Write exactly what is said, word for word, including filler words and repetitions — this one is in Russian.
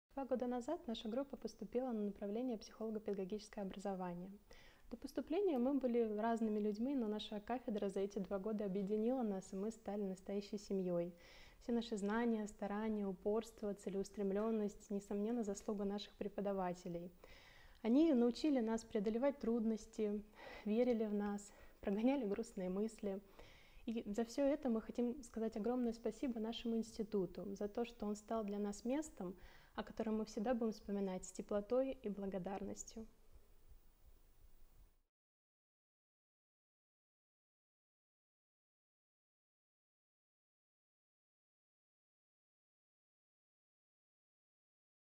Два года назад наша группа поступила на направление психолого-педагогическое образование. До поступления мы были разными людьми, но наша кафедра за эти два года объединила нас, и мы стали настоящей семьей. Все наши знания, старания, упорство, целеустремленность, несомненно, заслуга наших преподавателей. Они научили нас преодолевать трудности, верили в нас, прогоняли грустные мысли. И за все это мы хотим сказать огромное спасибо нашему институту, за то, что он стал для нас местом, о котором мы всегда будем вспоминать с теплотой и благодарностью.